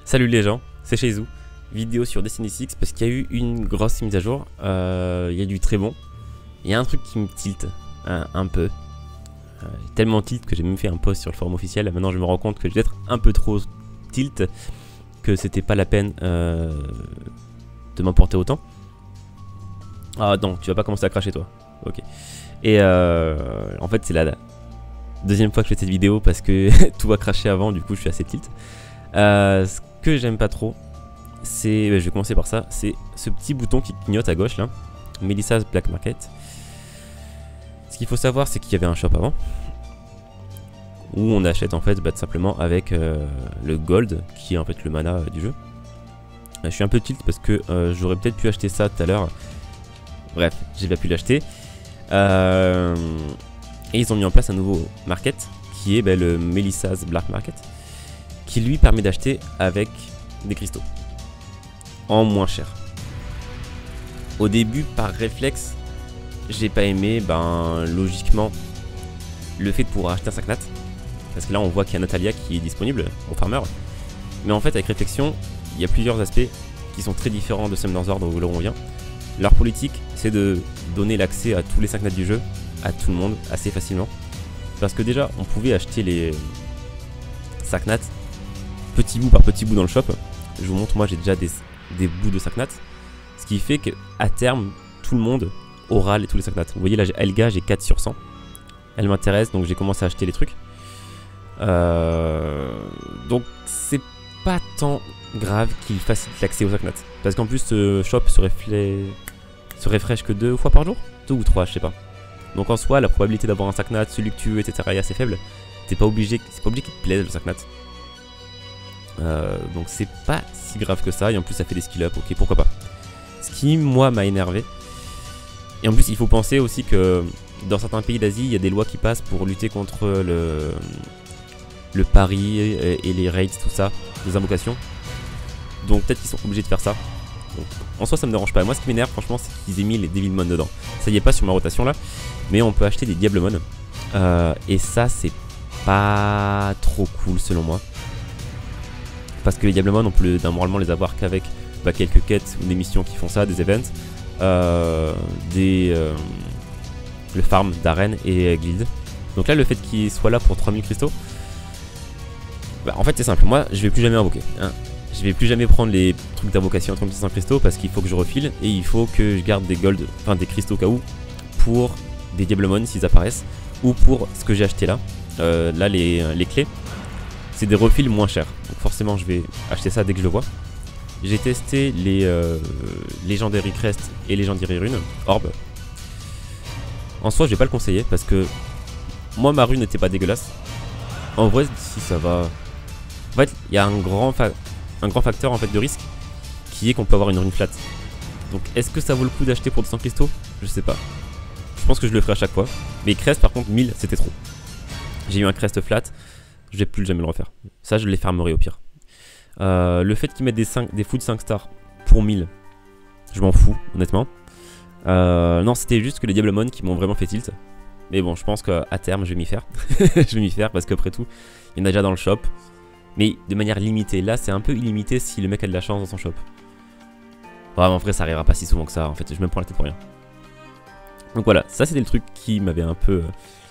Salut les gens, c'est Shaizu, vidéo sur Destiny 6 parce qu'il y a eu une grosse mise à jour, il y a du très bon, il y a un truc qui me tilte un peu, tellement tilt que j'ai même fait un post sur le forum officiel. Maintenant je me rends compte que j'ai peut-être un peu trop tilt, que c'était pas la peine de m'emporter autant. Ah non, tu vas pas commencer à cracher toi, ok. Et en fait c'est la deuxième fois que je fais cette vidéo parce que tout a craché avant, du coup je suis assez tilt. Ce que j'aime pas trop, c'est, je vais commencer par ça, c'est ce petit bouton qui clignote à gauche là, Melissa's Black Market. Ce qu'il faut savoir, c'est qu'il y avait un shop avant, où on achète en fait tout simplement avec le gold, qui est en fait le mana du jeu. Je suis un peu tilt parce que j'aurais peut-être pu acheter ça tout à l'heure. Bref, j'ai pas pu l'acheter. Et ils ont mis en place un nouveau market, qui est le Melissa's Black Market, qui lui permet d'acheter avec des cristaux en moins cher. Au début, par réflexe, j'ai pas aimé, logiquement, le fait de pouvoir acheter un sac nat, parce que là on voit qu'il y a Natalia qui est disponible au farmer. Mais en fait, avec réflexion, il y a plusieurs aspects qui sont très différents de Summoner's War, là où on vient. Leur politique, c'est de donner l'accès à tous les 5 nats du jeu à tout le monde assez facilement, parce que déjà on pouvait acheter les sac nats petit bout par petit bout dans le shop. Je vous montre, moi j'ai déjà des bouts de sac nat, ce qui fait qu'à terme tout le monde aura tous les sac nat. Vous voyez là, j'ai Elga, j'ai 4 sur 100, elle m'intéresse, donc j'ai commencé à acheter les trucs. Donc c'est pas tant grave qu'il facilite l'accès aux sac nat, parce qu'en plus ce shop se refresh que 2 fois par jour, 2 ou 3, je sais pas. Donc en soi, la probabilité d'avoir un sac nat, celui que tu veux, etc. est assez faible. C'est pas obligé qu'il te plaise le sac nat. Donc c'est pas si grave que ça, et en plus ça fait des skill up, ok, pourquoi pas. Ce qui moi m'a énervé. Et en plus il faut penser aussi que dans certains pays d'Asie, il y a des lois qui passent pour lutter contre le pari et les raids, tout ça, les invocations. Donc peut-être qu'ils sont obligés de faire ça. Donc, en soi ça me dérange pas. Moi ce qui m'énerve franchement, c'est qu'ils aient mis les Devilmon dedans. Ça y est pas sur ma rotation là, mais on peut acheter des Diablemon. Et ça c'est pas trop cool selon moi. Parce que les Diablemon, on peut normalement les avoir qu'avec quelques quêtes ou des missions qui font ça, des events, le farm d'arène et guild. Donc là, le fait qu'ils soient là pour 3000 cristaux, en fait c'est simple, moi je vais plus jamais invoquer. Je vais plus jamais prendre les trucs d'invocation à 3500 cristaux parce qu'il faut que je refile et il faut que je garde des gold, des cristaux au cas où, pour des Diablemon s'ils apparaissent, ou pour ce que j'ai acheté là. Là les clés, c'est des refils moins chers, donc forcément je vais acheter ça dès que je le vois. J'ai testé les Legendary Crest et Legendary Rune Orb. En soi je vais pas le conseiller parce que moi ma rune n'était pas dégueulasse. En vrai si ça va, en fait il y a un grand facteur en fait de risque, qui est qu'on peut avoir une rune flat. Donc est-ce que ça vaut le coup d'acheter pour 200 cristaux? Je sais pas. Je pense que je le ferai à chaque fois. Mais Crest par contre 1000 c'était trop. J'ai eu un Crest flat, je vais plus jamais le refaire. Ça je les fermerai au pire. Le fait qu'ils mettent des food 5 stars pour 1000, je m'en fous honnêtement. Non, c'était juste que les Diablemon qui m'ont vraiment fait tilt. Mais bon, je pense qu'à terme je vais m'y faire. Je vais m'y faire parce qu'après tout il y en a déjà dans le shop, mais de manière limitée. Là c'est un peu illimité si le mec a de la chance dans son shop. Ouais, en vrai ça arrivera pas si souvent que ça, en fait je me prends la tête pour rien. Donc voilà, ça c'était le truc qui m'avait un peu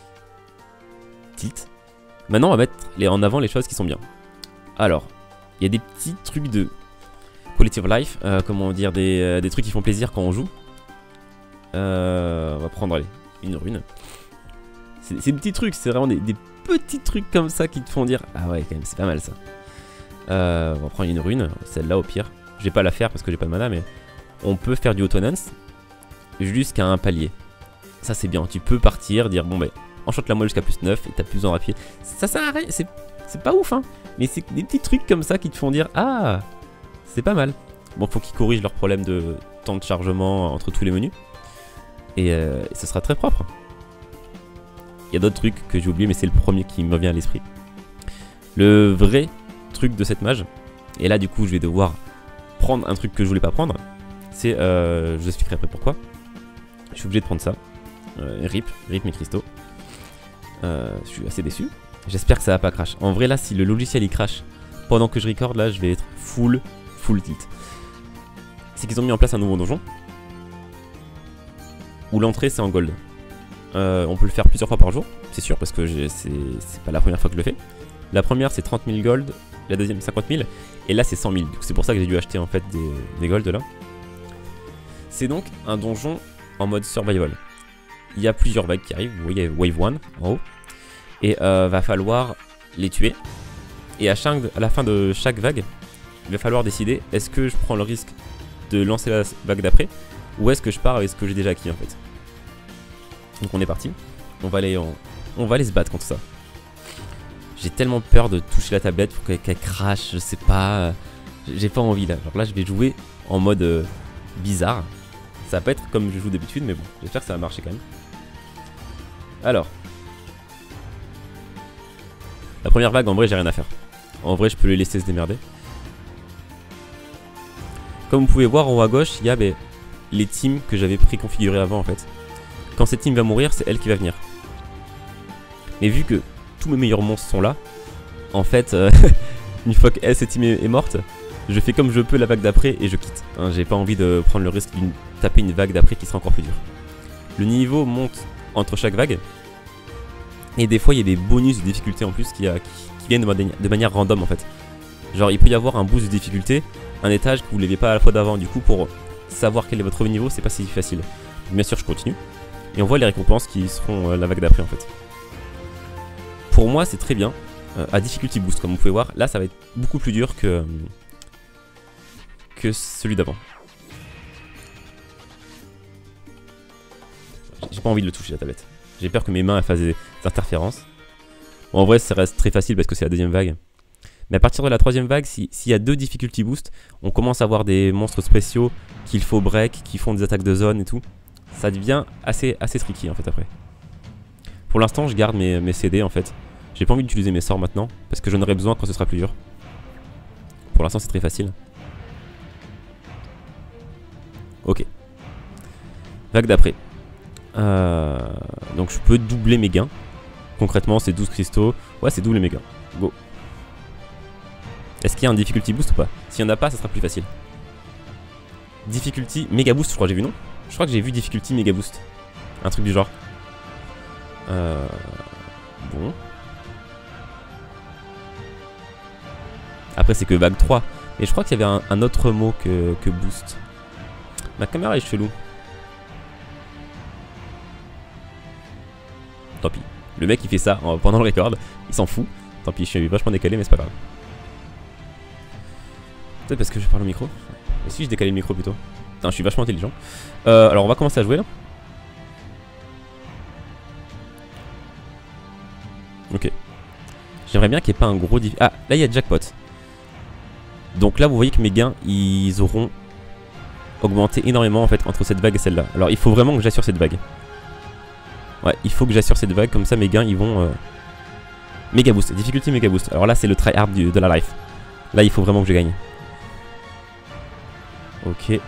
tilt. Maintenant on va mettre en avant les choses qui sont bien. Alors, il y a des petits trucs de quality of life, comment dire, des trucs qui font plaisir quand on joue. On va prendre, allez, une rune. C'est des petits trucs, c'est vraiment des petits trucs comme ça qui te font dire ah ouais quand même c'est pas mal ça. On va prendre une rune, celle-là au pire. Je vais pas la faire parce que j'ai pas de mana, mais on peut faire du autonance jusqu'à un palier. Ça c'est bien, tu peux partir, dire bon enchante la moi jusqu'à plus 9 et t'as plus besoin de rappuyer. Ça sert à rien, c'est pas ouf hein, mais c'est des petits trucs comme ça qui te font dire ah c'est pas mal. Bon, faut qu'ils corrigent leur problème de temps de chargement entre tous les menus, et ce sera très propre. Il y a d'autres trucs que j'ai oublié, mais c'est le premier qui me vient à l'esprit. Le vrai truc de cette mage, et là du coup je vais devoir prendre un truc que je voulais pas prendre, c'est, je vous expliquerai après pourquoi. Je suis obligé de prendre ça. RIP mes cristaux. Je suis assez déçu. J'espère que ça va pas crash. En vrai là, si le logiciel il crash pendant que je record, là, je vais être full tilt. C'est qu'ils ont mis en place un nouveau donjon où l'entrée c'est en gold. On peut le faire plusieurs fois par jour, c'est sûr, parce que c'est pas la première fois que je le fais. La première c'est 30 000 gold, la deuxième 50 000, et là c'est 100 000. C'est pour ça que j'ai dû acheter en fait des gold là. C'est donc un donjon en mode survival. Il y a plusieurs vagues qui arrivent, vous voyez wave 1 en haut, et va falloir les tuer. Et à la fin de chaque vague, il va falloir décider, est-ce que je prends le risque de lancer la vague d'après, ou est-ce que je pars avec ce que j'ai déjà acquis en fait. Donc on est parti, on va aller se battre contre ça. J'ai tellement peur de toucher la tablette pour qu'elle crache, je sais pas, j'ai pas envie là. Genre là je vais jouer en mode bizarre. Ça va pas être comme je joue d'habitude, mais bon, j'espère que ça va marcher quand même. Alors, la première vague en vrai j'ai rien à faire. En vrai je peux les laisser se démerder. Comme vous pouvez voir en haut à gauche, il y a les teams que j'avais préconfigurées avant en fait. Quand cette team va mourir, c'est elle qui va venir. Mais vu que tous mes meilleurs monstres sont là, en fait, une fois que cette team est morte, je fais comme je peux la vague d'après et je quitte. Hein, j'ai pas envie de prendre le risque de taper une vague d'après qui sera encore plus dure. Le niveau monte entre chaque vague. Et des fois, il y a des bonus de difficulté en plus qui viennent de manière random en fait. Genre, il peut y avoir un boost de difficulté, un étage que vous ne l'aviez pas à la fois d'avant. Du coup, pour savoir quel est votre niveau, c'est pas si facile. Donc, bien sûr, je continue. Et on voit les récompenses qui seront la vague d'après en fait. Pour moi, c'est très bien. À difficulty boost, comme vous pouvez voir. Là, ça va être beaucoup plus dur que celui d'avant. J'ai pas envie de le toucher la tablette. J'ai peur que mes mains fassent des interférences. Bon, en vrai, ça reste très facile parce que c'est la deuxième vague. Mais à partir de la troisième vague, s'il y a 2 difficulty boost, on commence à avoir des monstres spéciaux qu'il faut break, qui font des attaques de zone et tout. Ça devient assez tricky en fait après. Pour l'instant, je garde mes CD en fait. J'ai pas envie d'utiliser mes sorts maintenant parce que j'en aurai besoin quand ce sera plus dur. Pour l'instant, c'est très facile. Ok. Vague d'après. Donc je peux doubler mes gains. Concrètement, c'est 12 cristaux. Ouais, c'est doubler mes gains. Go. Est-ce qu'il y a un difficulty boost ou pas? S'il n'y en a pas, ça sera plus facile. Difficulty méga boost, je crois que j'ai vu, non? Je crois que j'ai vu difficulty méga boost. Un truc du genre. Bon. Après, c'est que vague 3. Et je crois qu'il y avait un autre mot que boost. Ma caméra est chelou. Tant pis. Le mec il fait ça pendant le record. Il s'en fout. Tant pis, je suis vachement décalé, mais c'est pas grave. Peut-être parce que je parle au micro. Et si je décalais le micro plutôt? Putain, je suis vachement intelligent. Alors on va commencer à jouer là. Ok. J'aimerais bien qu'il n'y ait pas un gros diff. Ah, là il y a jackpot. Donc là vous voyez que mes gains ils auront augmenté énormément en fait entre cette vague et celle-là. Alors il faut vraiment que j'assure cette vague. Ouais, il faut que j'assure cette vague, comme ça mes gains ils vont méga boost, difficulty méga boost. Alors là c'est le try hard de la life. Là il faut vraiment que je gagne. Ok.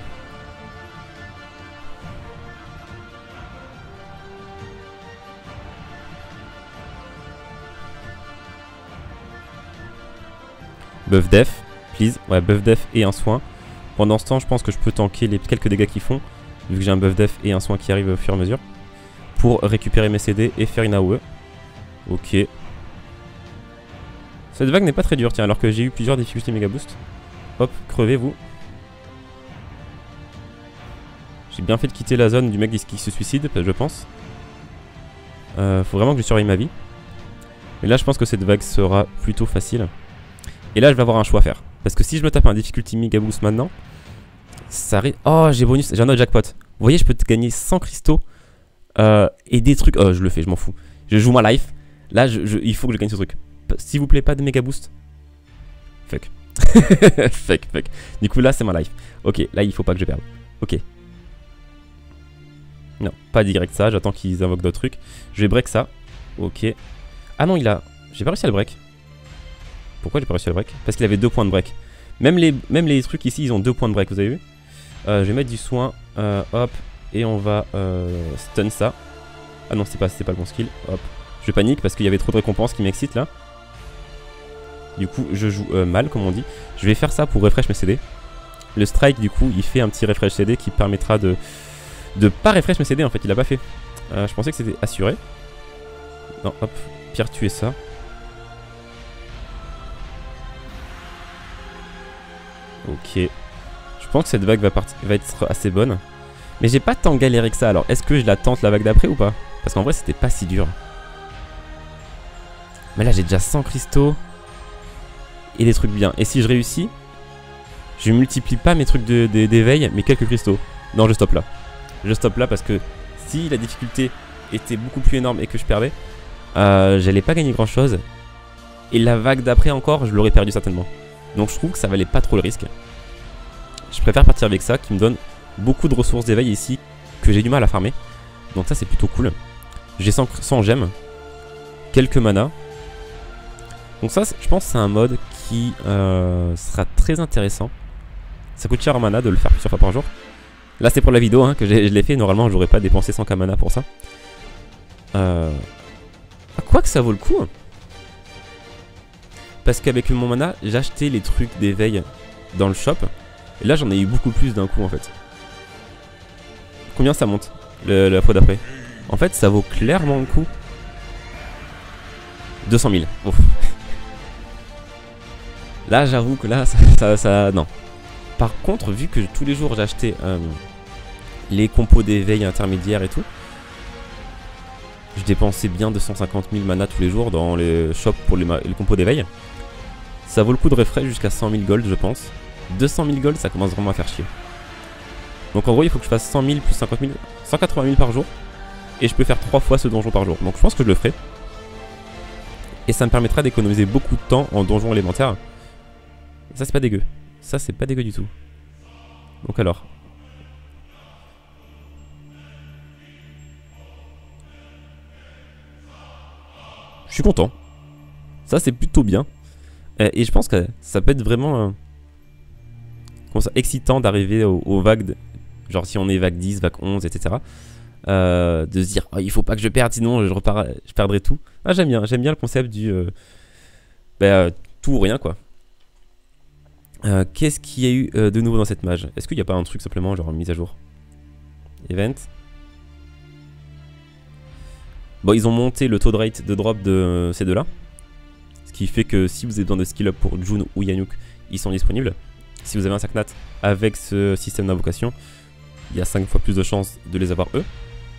Buff def, please. Ouais, buff def et un soin. Pendant ce temps, je pense que je peux tanker les quelques dégâts qu'ils font, vu que j'ai un buff def et un soin qui arrive au fur et à mesure, pour récupérer mes CD et faire une AOE. Ok. Cette vague n'est pas très dure, tiens, alors que j'ai eu plusieurs difficultés méga boost. Hop, crevez-vous. J'ai bien fait de quitter la zone du mec qui se suicide, je pense. Faut vraiment que je surveille ma vie. Mais là, je pense que cette vague sera plutôt facile. Et là, je vais avoir un choix à faire. Parce que si je me tape un difficulty méga boost maintenant, ça arrive. Oh, j'ai bonus, j'ai un autre jackpot. Vous voyez, je peux gagner 100 cristaux et des trucs. Oh, je le fais, je m'en fous. Je joue ma life. Là, il faut que je gagne ce truc. S'il vous plaît, pas de méga boost. Fuck. fuck. Du coup, là, c'est ma life. Ok, là, il faut pas que je perde. Ok. Non, pas direct ça. J'attends qu'ils invoquent d'autres trucs. Je vais break ça. Ok. Ah non, il a. J'ai pas réussi à le break. Pourquoi j'ai pas réussi à le break? Parce qu'il avait 2 points de break. Même les trucs ici, ils ont 2 points de break, vous avez vu? Je vais mettre du soin. Hop. Et on va stun ça. Ah non, c'est pas le bon skill. Hop. Je panique parce qu'il y avait trop de récompenses qui m'excitent là. Du coup, je joue mal, comme on dit. Je vais faire ça pour refresh mes CD. Le strike, du coup, il fait un petit refresh CD qui permettra de pas refresh mes CD, en fait. Il a pas fait. Je pensais que c'était assuré. Non, hop. Pierre tuer ça. Ok. Je pense que cette vague va être assez bonne. Mais j'ai pas tant galéré que ça. Alors, est-ce que je la tente la vague d'après ou pas? Parce qu'en vrai, c'était pas si dur. Mais là, j'ai déjà 100 cristaux. Et des trucs bien. Et si je réussis, je multiplie pas mes trucs d'éveil, mais quelques cristaux. Non, je stoppe là. Je stoppe là parce que si la difficulté était beaucoup plus énorme et que je perdais, j'allais pas gagner grand chose. Et la vague d'après encore, je l'aurais perdu certainement. Donc je trouve que ça valait pas trop le risque. Je préfère partir avec ça qui me donne beaucoup de ressources d'éveil ici que j'ai du mal à farmer. Donc ça c'est plutôt cool. J'ai 100 gemmes, quelques mana. Donc ça je pense c'est un mode qui sera très intéressant. Ça coûte cher en mana de le faire plusieurs fois par jour. Là c'est pour la vidéo hein, que je l'ai fait. Normalement j'aurais pas dépensé 100k mana pour ça. Quoi que ça vaut le coup. Parce qu'avec mon mana j'ai acheté les trucs d'éveil dans le shop. Et là j'en ai eu beaucoup plus d'un coup en fait. Combien ça monte la fois d'après? En fait ça vaut clairement le coup. 200 000. Ouf. Là j'avoue que là ça non. Par contre vu que tous les jours j'achetais les compos d'éveil intermédiaires et tout, je dépensais bien 250 000 mana tous les jours dans les shops pour les compos d'éveil. Ça vaut le coup de refresh jusqu'à 100 000 gold je pense. 200 000 gold ça commence vraiment à faire chier. Donc en gros il faut que je fasse 100 000 plus 50 000, 180 000 par jour. Et je peux faire 3 fois ce donjon par jour. Donc je pense que je le ferai. Et ça me permettra d'économiser beaucoup de temps en donjon élémentaire. Et ça c'est pas dégueu. Ça c'est pas dégueu du tout. Donc alors. Je suis content. Ça c'est plutôt bien. Et je pense que ça peut être vraiment excitant d'arriver aux vagues. Genre si on est vague 10, vague 11, etc. De se dire oh, il faut pas que je perde sinon je perdrai tout. Ah, j'aime bien le concept du tout ou rien quoi. Qu'est-ce qu'il y a eu de nouveau dans cette mage? Est-ce qu'il n'y a pas un truc simplement genre mise à jour? Event. Bon ils ont monté le taux de rate de drop de ces deux là. Ce qui fait que si vous avez besoin de skill up pour June ou Yanuk, ils sont disponibles. Si vous avez un Saknat avec ce système d'invocation, il y a 5 fois plus de chances de les avoir eux.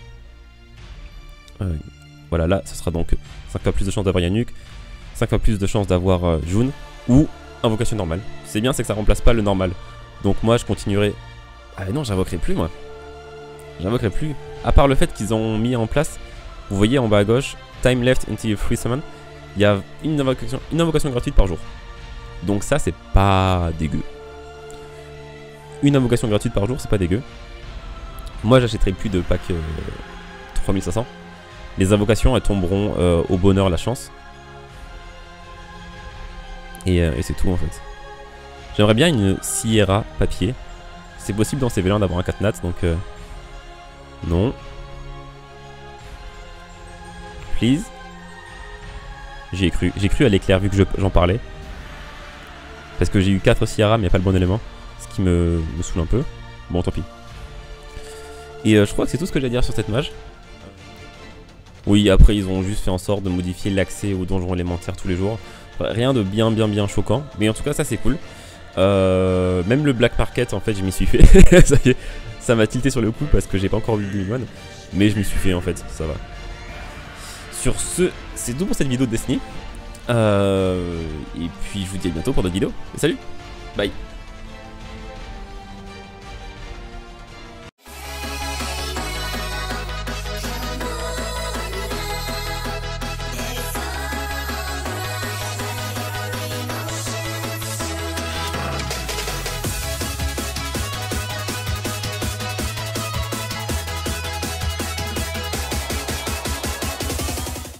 Voilà, là, ce sera donc 5 fois plus de chances d'avoir Yanuk, 5 fois plus de chances d'avoir June ou invocation normale. C'est bien, c'est que ça remplace pas le normal. Donc moi, je continuerai. Ah non, j'invoquerai plus, moi. J'invoquerai plus. À part le fait qu'ils ont mis en place, vous voyez en bas à gauche, time left until free summon. Il y a une invocation gratuite par jour. Donc ça, c'est pas dégueu. Une invocation gratuite par jour, c'est pas dégueu. Moi, j'achèterai plus de pack 3500. Les invocations, elles tomberont au bonheur, la chance. Et c'est tout, en fait. J'aimerais bien une Sierra papier. C'est possible dans ces V1 d'avoir un 4 nat, donc... non. Please. J'y ai cru. J'ai cru à l'éclair vu que j'en parlais. Parce que j'ai eu 4 Sierra mais il n'y a pas le bon élément. Ce qui me saoule un peu. Bon tant pis. Et je crois que c'est tout ce que j'ai à dire sur cette mage. Oui après ils ont juste fait en sorte de modifier l'accès aux donjons élémentaires tous les jours. Rien de bien choquant. Mais en tout cas ça c'est cool. Même le Black Market en fait je m'y suis fait. Ça y est, ça m'a tilté sur le coup parce que j'ai pas encore vu le Minion. Mais je m'y suis fait en fait, ça va. Sur ce, c'est tout pour cette vidéo de Destiny. Et puis je vous dis à bientôt pour d'autres vidéos. Et salut, bye.